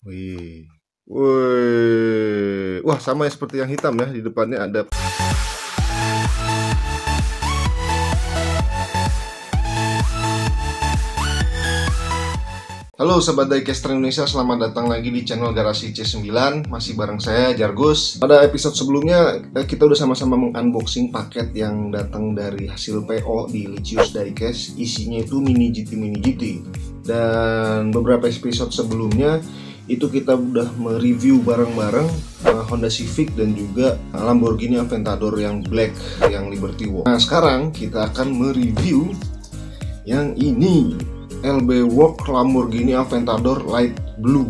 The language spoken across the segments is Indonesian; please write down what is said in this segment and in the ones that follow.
Wih. Wih. Wah, sama ya seperti yang hitam ya. Di depannya ada. Halo Sobat Diecast Indonesia, selamat datang lagi di channel Garasi C9. Masih bareng saya, Jargus. Pada episode sebelumnya, kita udah sama-sama mengunboxing paket yang datang dari hasil PO di Licious Diecast. Isinya itu mini GT. Dan beberapa episode sebelumnya, itu kita udah mereview bareng-bareng Honda Civic dan juga Lamborghini Aventador yang black, yang Liberty Walk. Nah, sekarang kita akan mereview yang ini, LB Walk Lamborghini Aventador Light Blue.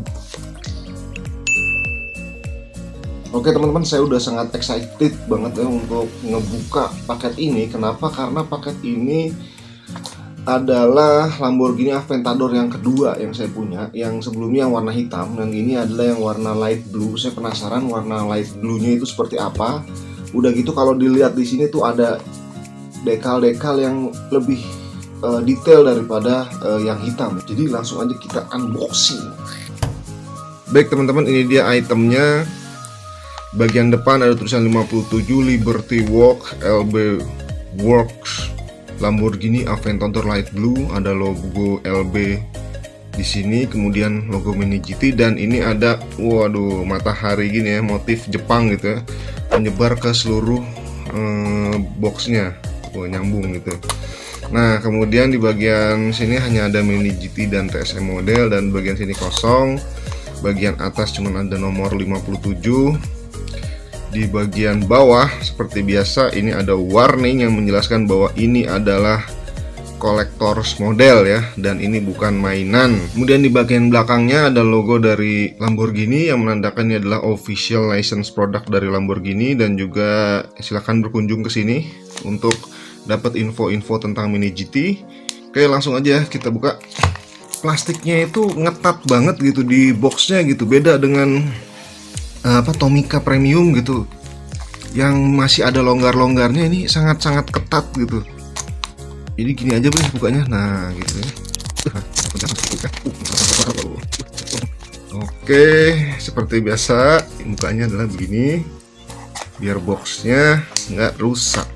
Oke teman-teman, saya udah sangat excited banget ya untuk ngebuka paket ini. Kenapa? Karena paket ini adalah Lamborghini Aventador yang kedua yang saya punya. Yang sebelumnya yang warna hitam, dan ini adalah yang warna light blue. Saya penasaran warna light blue-nya itu seperti apa. Udah gitu kalau dilihat di sini tuh ada dekal-dekal yang lebih detail daripada yang hitam. Jadi langsung aja kita unboxing. Baik teman-teman, ini dia itemnya. Bagian depan ada tulisan 57 Liberty Walk LB Works Lamborghini Aventador Light Blue. Ada logo LB di sini, kemudian logo Mini GT, dan ini ada waduh matahari gini ya, motif Jepang gitu ya, menyebar ke seluruh boxnya. Nyambung gitu. Nah, kemudian di bagian sini hanya ada Mini GT dan TSM model, dan bagian sini kosong. Bagian atas cuma ada nomor 57. Di bagian bawah seperti biasa ini ada warning yang menjelaskan bahwa ini adalah collectors model ya, dan ini bukan mainan. Kemudian di bagian belakangnya ada logo dari Lamborghini yang menandakan ini adalah official license product dari Lamborghini, dan juga silahkan berkunjung ke sini untuk dapat info-info tentang Mini GT. Oke, langsung aja kita buka. Plastiknya itu ngetat banget gitu di boxnya gitu, beda dengan Tomica Premium gitu yang masih ada longgar-longgarnya. Ini sangat-sangat ketat gitu. Jadi gini aja boleh bukanya. Nah gitu ya. Oke, seperti biasa bukanya adalah begini biar boxnya nggak rusak.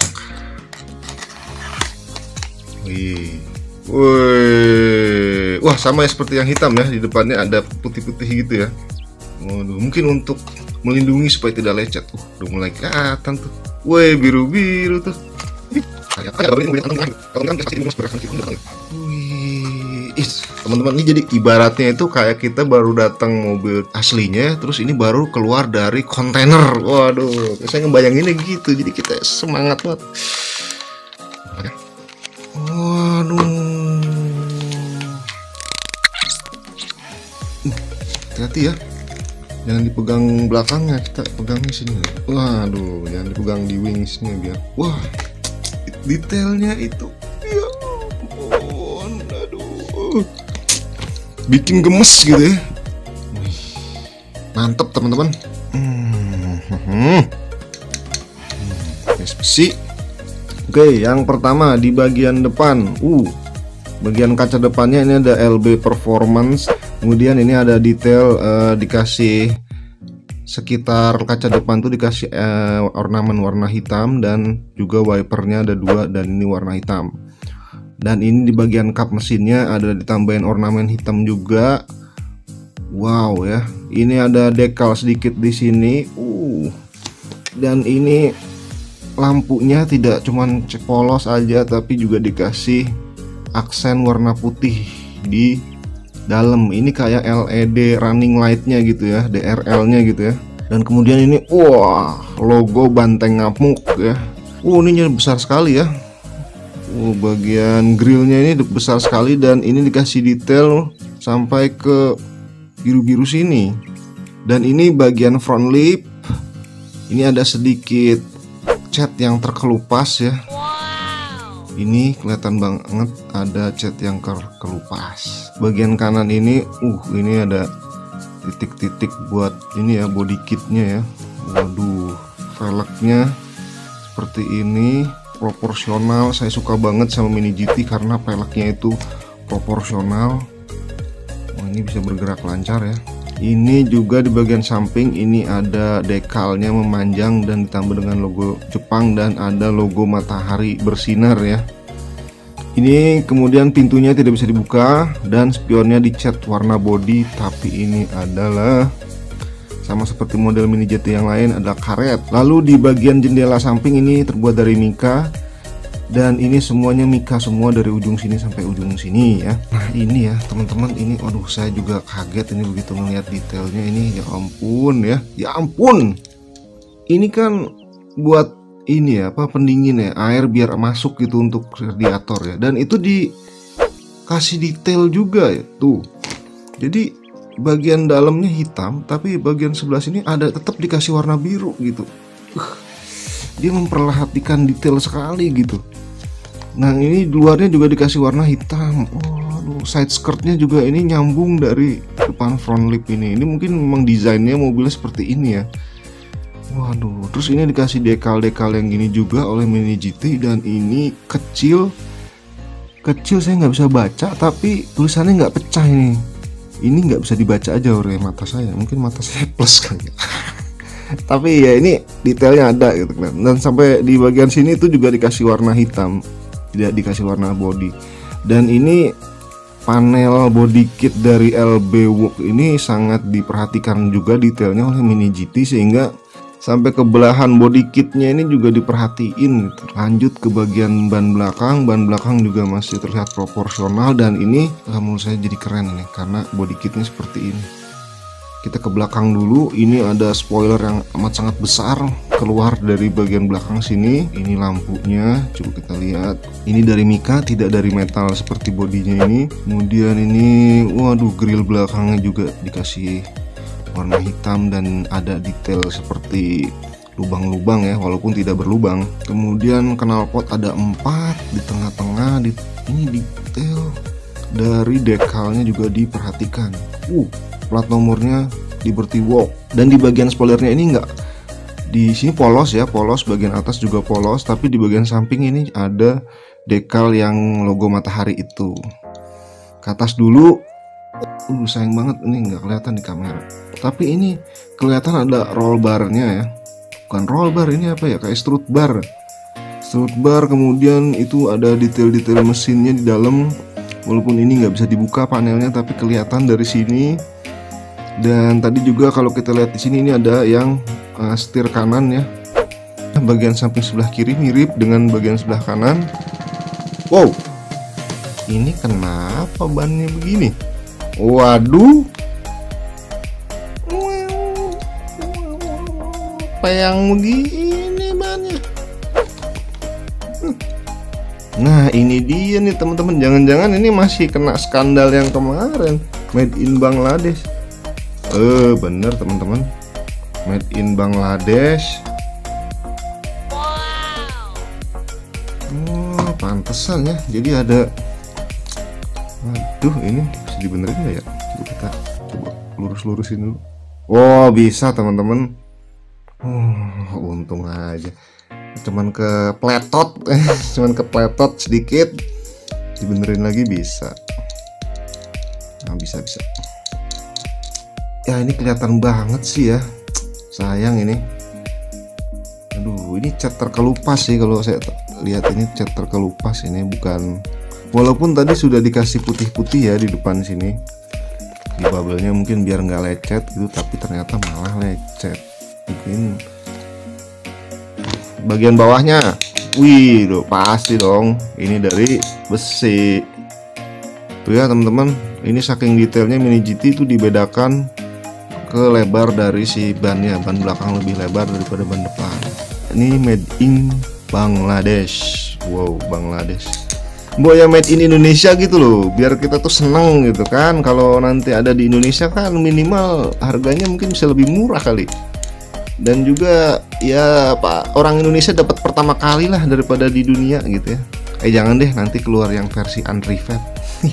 Wih. Wah, sama ya seperti yang hitam ya. Di depannya ada putih-putih gitu ya. Waduh, mungkin untuk melindungi supaya tidak lecet. Udah mulai kelihatan tuh. Wih, biru-biru tuh. Wih, teman-teman, ini jadi ibaratnya itu kayak kita baru datang mobil aslinya, terus ini baru keluar dari kontainer. Waduh, saya ngebayanginnya gitu. Jadi kita semangat banget. Waduh, hati-hati ya, jangan dipegang belakangnya, kita pegangnya sini. Waduh, jangan dipegang di wingsnya biar. Wah, detailnya itu ya ampun, aduh, bikin gemes gitu ya. Mantep teman-teman. Besi. Oke, yang pertama di bagian depan, bagian kaca depannya ini ada LB Performance. Kemudian ini ada detail, dikasih sekitar kaca depan tuh dikasih ornamen warna hitam, dan juga wipernya ada 2, dan ini warna hitam. Dan ini di bagian kap mesinnya ada ditambahin ornamen hitam juga. Wow ya, ini ada dekal sedikit di sini. Dan ini lampunya tidak cuman polos aja, tapi juga dikasih aksen warna putih di dalam. Ini kayak LED running lightnya gitu ya, DRL-nya gitu ya. Dan kemudian ini, wah, logo banteng ngamuk ya. Ini besar sekali ya. Bagian grillnya ini besar sekali, dan ini dikasih detail sampai ke biru-biru sini. Dan ini bagian front lip, ini ada sedikit cat yang terkelupas ya. Ini kelihatan banget ada cat yang terkelupas. Bagian kanan ini, ini ada titik-titik buat ini ya, body kitnya ya. Waduh, velgnya seperti ini, proporsional. Saya suka banget sama Mini GT karena velgnya itu proporsional. Ini bisa bergerak lancar ya. Ini juga di bagian samping ini ada dekalnya memanjang dan ditambah dengan logo Jepang dan ada logo matahari bersinar ya. Ini kemudian pintunya tidak bisa dibuka dan spionnya dicat warna body, tapi ini adalah sama seperti model Mini GT yang lain, ada karet. Lalu di bagian jendela samping ini terbuat dari mika. Dan ini semuanya mika semua dari ujung sini sampai ujung sini ya. Nah ini ya teman-teman, ini aduh saya juga kaget ini begitu melihat detailnya ini, ya ampun ya, ya ampun. Ini kan buat ini ya, apa, pendingin ya, air biar masuk gitu untuk radiator ya. Dan itu dikasih detail juga ya tuh. Jadi bagian dalamnya hitam, tapi bagian sebelah sini ada tetap dikasih warna biru gitu. Dia memperhatikan detail sekali gitu. Nah ini luarnya juga dikasih warna hitam. Oh, side skirtnya juga ini nyambung dari depan front lip ini. Ini mungkin memang desainnya mobilnya seperti ini ya. Waduh, terus ini dikasih dekal-dekal yang gini juga oleh Mini GT. Dan ini kecil saya nggak bisa baca, tapi tulisannya nggak pecah ini. Ini nggak bisa dibaca aja oleh mata saya. Mungkin mata saya plus kali ya. Tapi ya ini detailnya ada gitu kan. Dan sampai di bagian sini itu juga dikasih warna hitam, tidak dikasih warna body. Dan ini panel body kit dari LB Work ini sangat diperhatikan juga detailnya oleh Mini GT, sehingga sampai ke belahan body kitnya ini juga diperhatiin gitu. Lanjut ke bagian ban belakang juga masih terlihat proporsional. Dan ini menurut saya jadi keren ini karena body kitnya seperti ini. Kita ke belakang dulu, ini ada spoiler yang amat sangat besar keluar dari bagian belakang sini. Ini lampunya, coba kita lihat. Ini dari mika, tidak dari metal seperti bodinya ini. Kemudian ini, waduh, grill belakangnya juga dikasih warna hitam dan ada detail seperti lubang-lubang ya, walaupun tidak berlubang. Kemudian knalpot ada 4 di tengah-tengah. Ini detail dari dekalnya juga diperhatikan. Plat nomornya Liberty Walk. Dan di bagian spoilernya ini enggak, di sini polos ya, polos, bagian atas juga polos, tapi di bagian samping ini ada dekal yang logo matahari itu. Ke atas dulu, sayang banget ini nggak kelihatan di kamera, tapi ini kelihatan ada roll barnya ya, bukan roll bar, ini apa ya, kayak strut bar. Kemudian itu ada detail-detail mesinnya di dalam, walaupun ini nggak bisa dibuka panelnya, tapi kelihatan dari sini. Dan tadi juga kalau kita lihat di sini ini ada yang setir kanan ya. Bagian samping sebelah kiri mirip dengan bagian sebelah kanan. Wow, ini kenapa bannya begini? Waduh, peyang begini bannya. Nah ini dia nih teman-teman, jangan-jangan ini masih kena skandal yang kemarin, made in Bangladesh. Bener teman-teman, made in Bangladesh. Oh, pantesan ya. Jadi ada, aduh, ini bisa dibenerin nggak ya? Coba kita coba lurus-lurusin dulu. Oh bisa teman-teman. Untung aja. Cuman kepletot, sedikit. Dibenerin lagi bisa. Nah bisa. Ya ini kelihatan banget sih ya, sayang ini. Aduh, ini cat terkelupas sih kalau saya lihat, ini cat terkelupas ini, bukan, walaupun tadi sudah dikasih putih-putih ya di depan sini, di bubble-nya mungkin biar nggak lecet gitu, tapi ternyata malah lecet. Mungkin bagian bawahnya, wih, pasti dong ini dari besi. Tuh ya teman-teman, ini saking detailnya Mini GT itu dibedakan ke lebar dari si bannya, ban belakang lebih lebar daripada ban depan. Ini made in Bangladesh. Wow, Bangladesh. Mbok ya made in Indonesia gitu loh, biar kita tuh seneng gitu kan. Kalau nanti ada di Indonesia kan minimal harganya mungkin bisa lebih murah kali. Dan juga ya Pak, orang Indonesia dapat pertama kali lah daripada di dunia gitu ya. Jangan deh nanti keluar yang versi unrevet.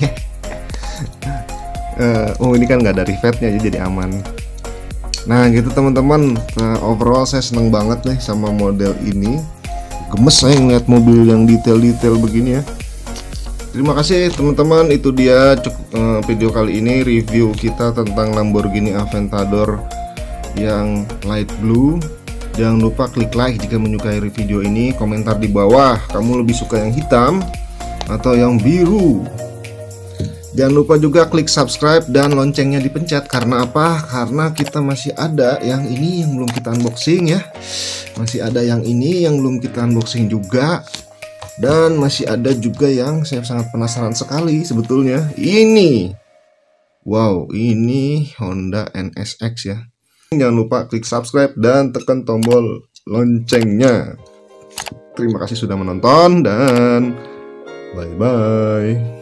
Oh ini kan nggak ada rivetnya jadi aman. Nah gitu teman-teman, overall saya seneng banget nih sama model ini. Gemes saya ngeliat mobil yang detail-detail begini ya. Terima kasih teman-teman, itu dia video kali ini review kita tentang Lamborghini Aventador yang light blue. Jangan lupa klik like jika menyukai video ini, komentar di bawah kamu lebih suka yang hitam atau yang biru. Jangan lupa juga klik subscribe dan loncengnya dipencet. Karena apa? Karena kita masih ada yang ini yang belum kita unboxing ya. Masih ada yang ini yang belum kita unboxing juga. Dan masih ada juga yang saya sangat penasaran sekali sebetulnya. Ini, wow, ini Honda NSX ya. Jangan lupa klik subscribe dan tekan tombol loncengnya. Terima kasih sudah menonton dan bye-bye.